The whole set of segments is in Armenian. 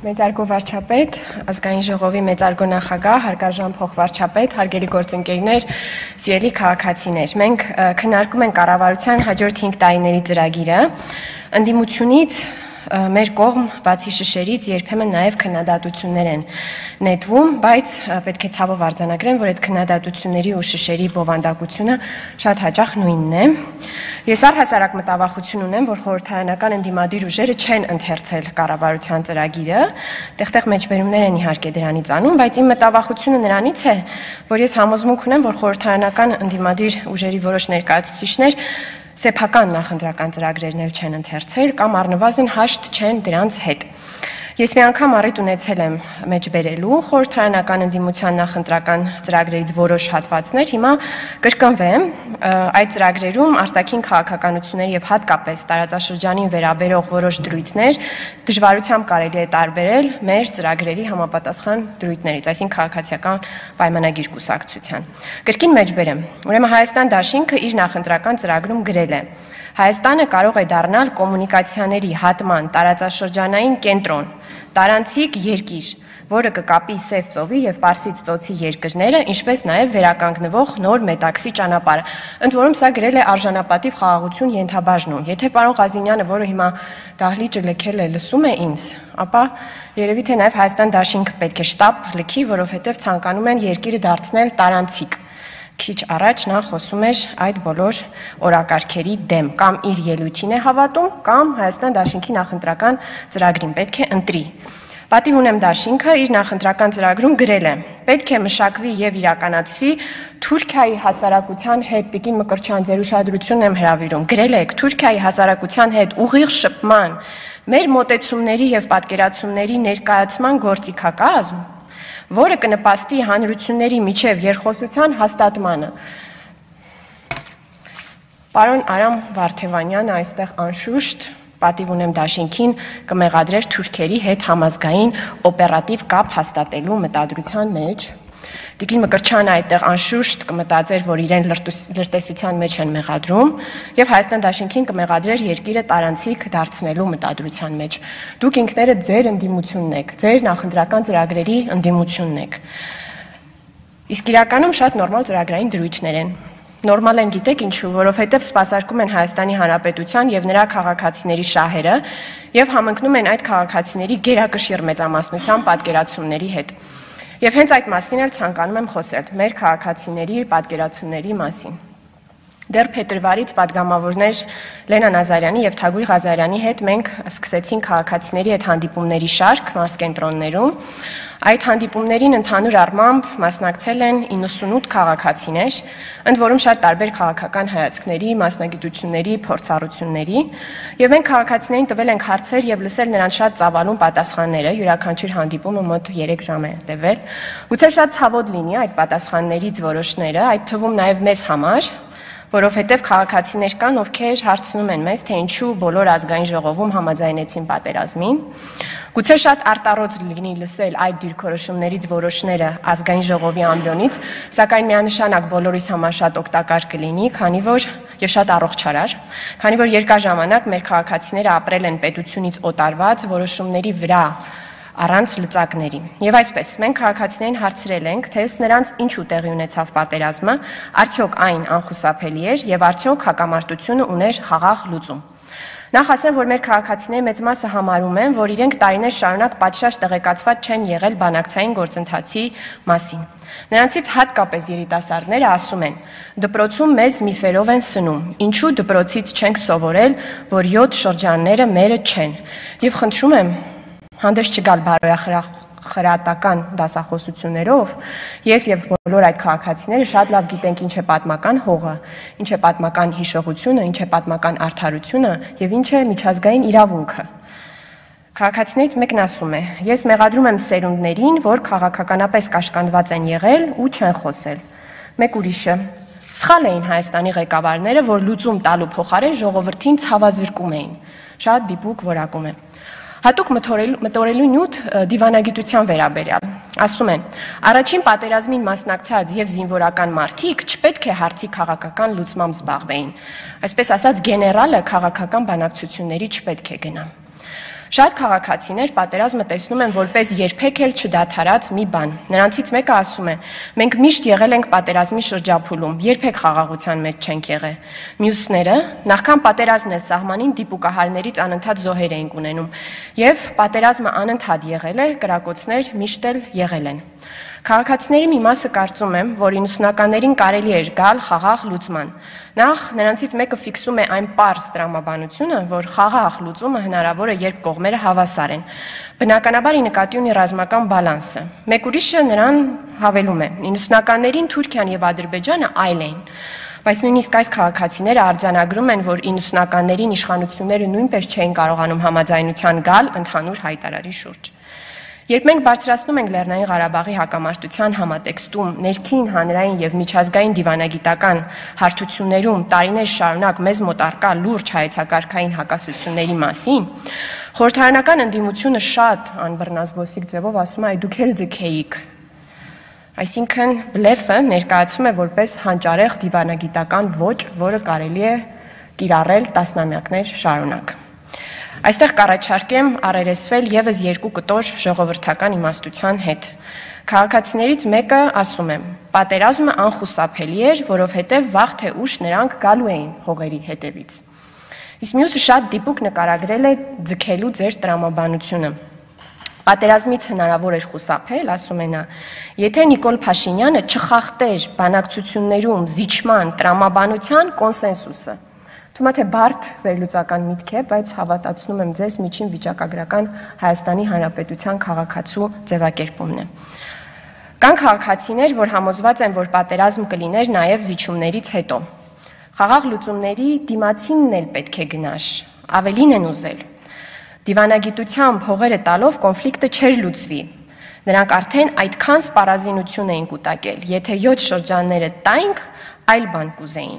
Մեծարգո վարչապետ, ազգային ժողովի մեծարգո նախագահ, հարգարժան փոխվարչապետ, հարգելի գործընկերներ, սիրելի քաղաքացիներ, մենք քննարկում ենք կառավարության հաջորդ 5 տարիների ծրագիրը, ընդդիմությունից մեր կողմ բացի շշերից երբեմն նաև քննադատություններ են նետվում, բայց պետք է ցավով արձանագրեմ, որ այդ քննադատությունների ու շշերի բովանդակությունը շատ հաճախ նույնն է։ Ես առհասարակ մտավախություն ունեմ, որ խորհրդարանական ընդդիմադիր ուժերը չեն ընթերցել կառավարության ծրագիրը, տեղ-տեղ մեջբերումներ են իհարկե դրանից անում, բայց իմ մտավախությունը նրանից է, որ ես համոզմունք ունեմ, որ խորհրդարանական ընդդիմադիր ուժերի որոշ ներկայացուցիչներ սեփական նախընտրական ծրագրերն էլ չեն ընթերցել կամ առնվազն հաշտ չեն դրանց հետ։ Ես մի անգամ առիթ ունեցել եմ մեջբերելու խորհրդարանական ընդդիմության նախընտրական ծրագրերից որոշ հատվածներ, հիմա կրկնվեմ, այդ ծրագրերում արտաքին քաղաքականությունների եւ հատկապես տարածաշրջանին վերաբերող որոշ դրույթներ դժվարությամբ կարելի է տարբերել մեր ծրագրերի համապատասխան դրույթներից, այսինքն քաղաքացիական պայմանագիր կուսակցության։ Կրկին մեջբերեմ, ուրեմն Հայաստան դաշինքը իր նախընտրական ծրագրում գրել է. Հայաստանը կարող է դառնալ կոմունիկացիաների հատման տարածաշրջանային կենտրոն, տարանցիկ երկիր, որը կկապի Սև ծովի եւ Պարսից ծոցի երկրները, ինչպես նաեւ վերականգնվող նոր մետաքսի ճանապարհը։ Ընդ որում սա գրել է արժանապատիվ խաղաղություն ենթաբաժնում։ Եթե պարոն Ղազինյանը, որը հիմա դահլիճը լքել է, լսում է ինձ, ապա երևի թե նաեւ Հայաստան դաշինքը պետք է շտապ լքի, որովհետեւ ցանկանում են երկիրը դարձնել տարանցիկ։ Քիչ առաջ նա խոսում էր այդ բոլոր օրակարգերի դեմ, կամ իր ելույթին է հավատում, կամ Հայաստան դաշինքի նախընտրական ծրագրին, պետք է ընտրի։ Պատիվ ունեմ դաշինքը իր նախընտրական ծրագրում գրել է. պետք է մշակվի եւ իրականացվի Թուրքիայի հասարակության հետ, Տիկին Մկրտչյան, ձեր ուշադրությունն եմ հրավիրում, գրել եք Թուրքիայի հասարակության հետ ուղիղ շփման, մեր մոտեցումների եւ պատկերացումների ներկայացման գործիքակազմ, որը կնպաստի հանրությունների միջև երկխոսության հաստատմանը։ Պարոն Արամ Վարդևանյանը այստեղ անշուշտ պատիվ ունեմ դաշինքին կմեղադրեր թուրքերի հետ համազգային օպերատիվ կապ հաստատելու մտադրության մեջ։ Տիկին Մկրտչյանը այդտեղ անշուշտ կմտածեր, որ իրեն լրտեսության մեջ են մեղադրում եւ Հայաստան դաշինքին կմեղադրեր երկիրը տարանցիկ դարձնելու մտադրության մեջ։ Դուք ինքներդ ձեր ընդդիմությունն եք, ձեր նախընտրական ծրագրերի ընդդիմությունն եք։ Իսկ իրականում շատ նորմալ ծրագրային դրույթներ են։ Նորմալ են գիտեք ինչու, որովհետև սպասարկում են Հայաստանի Հանրապետության եւ նրա քաղաքացիների շահերը եւ համընկնում են այդ քաղաքացիների գերակշիռ մեծամասնության պատկերացումների հետ։ Եվ հենց այդ մասին էլ ցանկանում եմ խոսել, մեր քաղաքացիների պատկերացումների մասին։ Դեռ փետրվարից պատգամավորներ Լենա Նազարյանի եւ Թագուհի Ղազարյանի հետ մենք սկսեցինք քաղաքացիների հետ հանդիպումների շարք մասկենտրոններում։ Այդ հանդիպումներին ընդհանուր առմամբ մասնակցել են 98 քաղաքացիներ, ընդ որում շատ տարբեր քաղաքական հայացքների, մասնագիտությունների, փորձառությունների, եւ մենք քաղաքացիներին տվել ենք հարցեր եւ լսել նրանց շատ ծավալուն պատասխանները, յուրաքանչյուր հանդիպումը մոտ 3 ժամ է տևել։ Գուցե շատ ցավոտ լինի այդ պատասխաններից որոշները, այդ թվում նաեւ մեզ համար, որովհետև քաղաքացիներ կան, ովքեր հարցնում են մեզ, թե ինչու բոլոր ազգային ժողովում համաձայնեցին պատերազմին։ Գուցե շատ արտառոց լինի լսել այդ դիրքորոշումներից որոշները ազգային ժողովի ամբիոնից, սակայն միանշանակ բոլորիս համար շատ օգտակար կլինի, քանի որ եւ շատ առողջարար, քանի որ երկար ժամանակ մեր քաղաքացիները ապրել են պետությունից օտարված որոշումների վրա առանց լծակների։ Եվ այսպես, մենք քաղաքացիներին հարցրել ենք, թե նրանց ինչու տեղի ունեցավ պատերազմը, արդյոք այն անխուսափելի էր եւ արդյոք հակամարտությունը ուներ խաղաղ լուծում։ Նախ ասեմ, որ մեր քաղաքացիների մեծ մասը համարում են, որ իրենք տարիներ շարունակ պատշաճ տեղեկացված չեն եղել բանակցային գործընթացի մասին։ Նրանցից հատկապես երիտասարդները ասում են. դպրոցում մեզ միֆերով են սնում, ինչու դպրոցից չենք սովորել, որ 7 շրջանները մերը չեն։ Եվ խնդրում եմ հանդես չգալ բարոյախրատական դասախոսություններով, ես եւ բոլոր այդ քաղաքացիները շատ լավ գիտենք ինչ է պատմական հողը, ինչ է պատմական հիշողությունը, ինչ է պատմական արդարությունը եւ ինչ է միջազգային իրավունքը։ Քաղաքացիներից մեկն ասում է. ես մեղադրում եմ սերունդներին, որ քաղաքականապես կաշկանդված են եղել ու չեն խոսել։ Մեկ ուրիշը. սխալ էին Հայաստանի ղեկավարները, որ լուծում տալու փոխարեն ժողովրդին ցավազրկում էին։ Շատ դիպուկ որակում է։ Հատուկ մտորելու նյութ դիվանագիտության վերաբերյալ։ Ասում են, առաջին պատերազմին մասնակցած եւ զինվորական մարդիկ չպետք է հարցի քաղաքական լուծմամբ զբաղվեին։ Այսպես ասած, գեներալը քաղաքական բանակցությունների չպետք է գնա։ Շատ քաղաքացիներ պատերազմը տեսնում են որպես երբեք էլ չդադարած մի բան։ Նրանցից մեկը ասում է. մենք միշտ եղել ենք պատերազմի շրջափուլում, երբեք խաղաղության մեջ չենք եղել։ Մյուսները նախքան պատերազմն էր սահմանին դիպուկահարներից անընդհատ զոհեր էինք ունենում, եւ պատերազմը անընդհատ եղել է, կրակոցներ միշտ էլ եղել են։ Քաղաքացիների մի մասը կարծում եմ, որ 90-ականներին կարելի էր գալ խաղաղ լուծման։ Նախ նրանցից մեկը ֆիքսում է այն պարզ տրամաբանությունը, որ խաղաղ լուծումը հնարավոր է, երբ կողմերը հավասար են։ Բնականաբար ի նկատի ունի ռազմական բալանսը։ Մեկ ուրիշը նրան հավելում է. 90-ականներին Թուրքիան եւ Ադրբեջանը այլ էին։ Բայց նույնիսկ այս քաղաքացիները արձանագրում են, որ 90-ականներին իշխանությունները նույնպես չէին կարողանում համաձայնության գալ ընդհանուր հայտարարի շուրջ։ Երբ մենք բարձրացնում ենք Լեռնային Ղարաբաղի հակամարտության համատեքստում, ներքին, հանրային եւ միջազգային դիվանագիտական հարթություններում տարիներ շարունակ մեզ մոտ առկա լուրջ հայեցակարգային հակասությունների մասին, խորհրդարանական ընդդիմությունը շատ անբռնազբոսիկ ձևով ասում է՝ «Այ դուք էլ ձգեիք»։ Այսինքն բլեֆը ներկայացում է որպես հանճարեղ դիվանագիտական ոճ, որը կարելի է կիրառել տասնամյակներ շարունակ։ Այստեղ կառաջարկեմ առերեսվել եւս երկու կտոր ժողովրդական իմաստության հետ։ Քաղաքացիներից մեկը ասում է. պատերազմը անխուսափելի էր, որովհետև վաղ թե ուշ նրանք գալու էին հողերի հետևից։ Իսկ մյուսը շատ դիպուկ նկարագրել է ձգելու ձեր տրամաբանությունը։ Պատերազմից հնարավոր էր խուսափել, ասում է նա, եթե Նիկոլ Փաշինյանը չխախտեր բանակցություններում զիջման տրամաբանության կոնսենսուսը։ Թվում է թե բարդ վերլուծական միտք է, բայց հավատացնում եմ ձեզ միջին վիճակագրական Հայաստանի Հանրապետության քաղաքացու ձևակերպումն է։ Կան քաղաքացիներ, որ համոզված են, որ պատերազմ կլիներ նաև զիջումներից հետո։ Խաղաղ լուծումների դիմացինն էլ պետք է գնար, ավելին են ուզել։ Դիվանագիտությամբ հողերը տալով կոնֆլիկտը չէր լուծվի։ Նրանք արդեն այդքան սպառազինություն էին կուտակել, եթե 7 շրջանները տայինք, այլ բան կուզեին։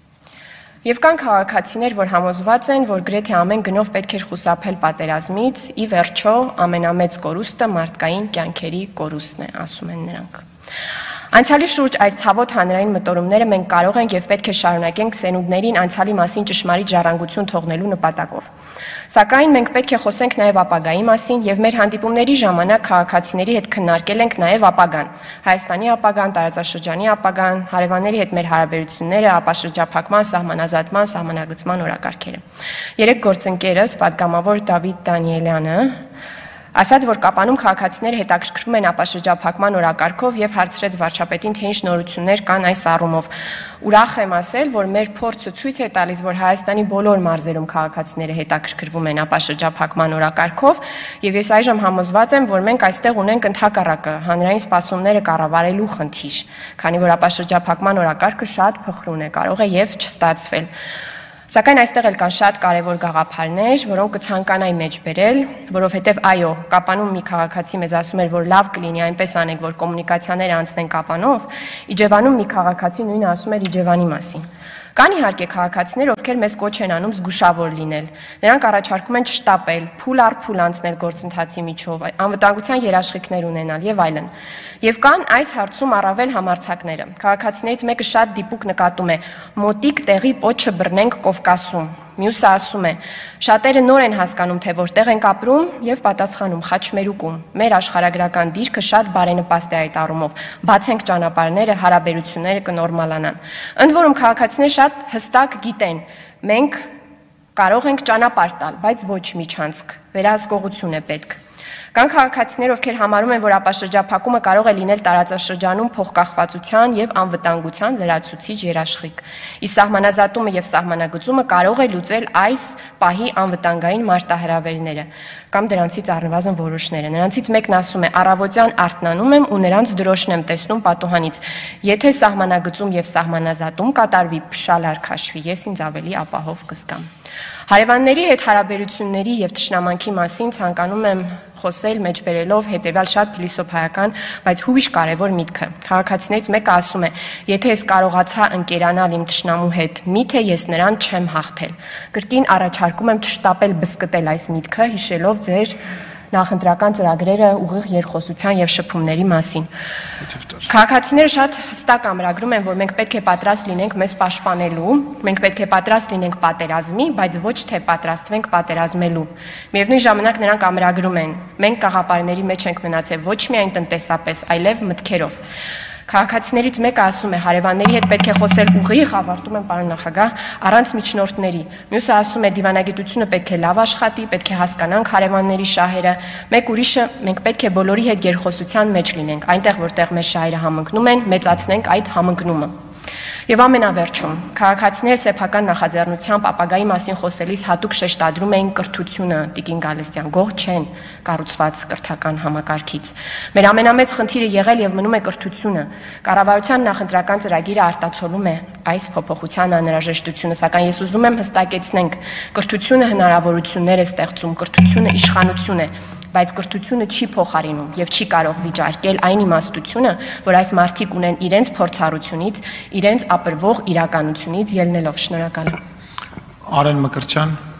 Եվ կան քաղաքացիներ, որ համոզված են, որ գրեթե ամեն գնով պետք էր խուսափել պատերազմից, ի վերջո ամենամեծ կորուստը մարդկային կյանքերի կորուստն է, ասում են նրանք։ Անցյալի շուրջ այս ցավոտ հանրային մտորումները մենք կարող ենք եւ պետք է շարունակենք սերունդներին անցյալի մասին ճշմարիտ ժառանգություն թողնելու նպատակով։ Սակայն մենք պետք է խոսենք նաեւ ապագայի մասին եւ մեր հանդիպումների ժամանակ քաղաքացիների հետ քննարկել ենք նաեւ ապագան, Հայաստանի ապագան, տարածաշրջանի ապագան, հարևանների հետ մեր հարաբերությունները, ապաշրջափակման, սահմանազատման, սահմանագծման օրակարգերը։ Երեք գործընկերս, պատգամավոր Դավիթ Դանիելյանը, ասաց, որ Կապանում քաղաքացիները հետաքրքրվում են ապաշրջափակման օրակարգով եւ հարցրեց վարչապետին, թե ինչ նորություններ կան այս առումով։ Ուրախ եմ ասել, որ մեր փորձը ցույց է տալիս, որ Հայաստանի բոլոր մարզերում քաղաքացիները հետաքրքրվում են ապաշրջափակման օրակարգով, եւ ես այժմ համոզված եմ, որ մենք այստեղ ունենք ընդհակառակը հանրային սպասումները կառավարելու խնդիր, քանի որ ապաշրջափակման օրակարգը շատ փխրուն է, կարող է եւ չստացվել։ Սակայն այստեղ էլ կան շատ կարևոր գաղափարներ, որոնք կցանկանայի մեջ բերել, որովհետև այո, Կապանում մի քաղաքացի մեզ ասում էր, որ լավ կլինի այնպես անենք, որ կոմունիկացիաները անցնեն Կապանով, Իջևանում մի քաղաքացի նույնը ասում էր Իջևանի մասին։ Կան իհարկե քաղաքացիներ, ովքեր մեզ կոչ են անում զգուշավոր լինել։ Նրանք առաջարկում են չշտապել, փուլ առ փուլ անցնել գործընթացի միջով, անվտանգության երաշխիքներ ունենալ եւ այլն։ Եվ կան այս հարցում առավել համարձակները։ Քաղաքացիներից մեկը շատ դիպուկ նկատում է. մոտիկ տեղի պոչը բռնենք Կովկասում։ Մյուսը ասում է. շատերը նոր են հասկանում, թե որտեղ ենք ապրում եւ պատասխանում Խաչմերուկում։ Մեր աշխարհագրական դիրքը շատ բարենպաստ է այդ առումով։ Բացենք ճանապարհները, հարաբերությունները կնորմալանան։ Ընդ որում քաղաքացիները շատ հստակ գիտեն, մենք կարող ենք ճանապարհ տալ, բայց ոչ միջանցք, վերահսկողություն է պետք։ Կան քաղաքացիներ, ովքեր համարում են, որ ապաշրջափակումը կարող է լինել տարածաշրջանում փոխկախվածության եւ անվտանգության լրացուցիչ երաշխիք։ Իսկ սահմանազատումը եւ սահմանագծումը կարող է լուծել այս պահի անվտանգային մարտահրավերները կամ դրանցից առնվազն որոշները։ Նրանցից մեկն ասում է. առավոտյան արթնանում եմ ու նրանց դրոշն եմ տեսնում պատուհանից։ Եթե սահմանագծում եւ սահմանազատում կատարվի, փշալար քաշվի, ես ինձ ավելի ապահով կզգամ։ Հարևանների հետ հարաբերությունների եւ թշնամանքի մասին ցանկանում եմ խոսել մեջբերելով հետեւյալ շատ փիլիսոփայական, բայց հույժ կարևոր միտքը։ Քաղաքացիներից մեկը ասում է. եթե ես կարողացա ընկերանալ իմ թշնամու հետ, միթե ես նրան չեմ հաղթել։ Կրկին առաջարկում եմ չշտապել բզկտել այս միտքը, հիշելով ձեր նախընտրական ծրագրերը ուղիղ երկխոսության եւ շփումների մասին։ Քաղաքացիները շատ հստակ ամրագրում են, որ մենք պետք է պատրաստ լինենք մեզ պաշտպանելու, մենք պետք է պատրաստ լինենք պատերազմի, բայց ոչ թե պատրաստվենք պատերազմելու։ Միևնույն ժամանակ նրանք ամրագրում են, մենք կաղապարների մեջ ենք մնացել ոչ միայն տնտեսապես, այլև մտքերով։ Քաղաքացիներից մեկը ասում է, հարևանների հետ պետք է խոսել ուղիղ, ավարտում եմ պարոն նախագահ, առանց միջնորդների։ Մյուսը ասում է, դիվանագիտությունը պետք է լավ աշխատի, պետք է հասկանանք հարևանների շահերը։ Մեկ ուրիշը, մենք պետք է բոլորի հետ գերխոսության մեջ լինենք, այնտեղ որտեղ մեր շահերը համընկնում են, մեծացնենք այդ համընկնումը։ Եվ ամենավերջում, քաղաքացիները սեփական նախաձեռնությամբ ապագայի մասին խոսելիս հատուկ շեշտադրում էին կրթությունը, Տիկին Գալստյան, գող չեն կառուցված կրթական համակարգից։ Մեր ամենամեծ խնդիրը եղել եւ մնում է կրթությունը։ Կառավարության նախընտրական ծրագիրը արտացոլում է այս փոփոխության անհրաժեշտությունը, սակայն ես ուզում եմ հստակեցնենք, կրթությունը հնարավորություններ է ստեղծում, կրթությունը իշխանություն է, բայց կրթությունը չի փոխարինում եւ չի կարող վիճարկել այն իմաստությունը, որ այս մարդիկ ունեն իրենց փորձառությունից, իրենց ապրվող իրականությունից ելնելով։ Շնորհակալ եմ։ Արեն Մկրտչյան